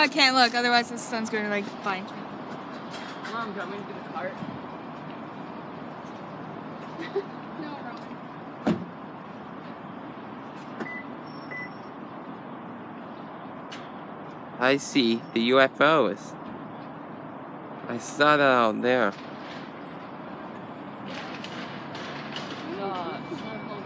I can't look, otherwise the sun's gonna like find me. Come on, coming to the cart. No, wrong. I see the UFOs. I saw that out there. No, it's not